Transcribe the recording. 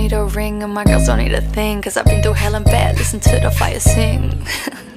need a ring and my girls don't need a thing, cause I've been through hell and back, listen to the fire sing.